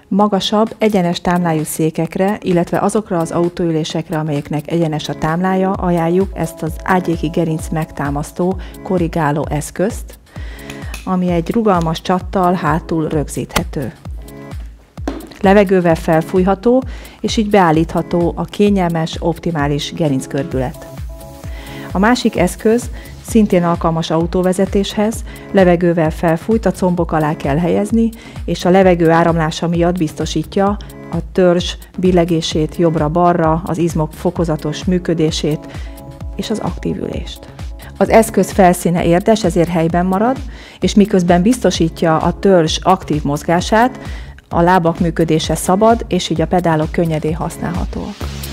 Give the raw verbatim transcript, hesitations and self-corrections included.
Magasabb, egyenes támlájú székekre, illetve azokra az autóülésekre, amelyeknek egyenes a támlája, ajánljuk ezt az ágyéki gerinc megtámasztó, korrigáló eszközt, ami egy rugalmas csattal hátul rögzíthető. Levegővel felfújható, és így beállítható a kényelmes, optimális gerincgörbület. A másik eszköz szintén alkalmas autóvezetéshez, levegővel felfújt, a combok alá kell helyezni, és a levegő áramlása miatt biztosítja a törzs billegését jobbra-balra, az izmok fokozatos működését és az aktív ülést. Az eszköz felszíne érdes, ezért helyben marad, és miközben biztosítja a törzs aktív mozgását, a lábak működése szabad, és így a pedálok könnyedén használhatóak.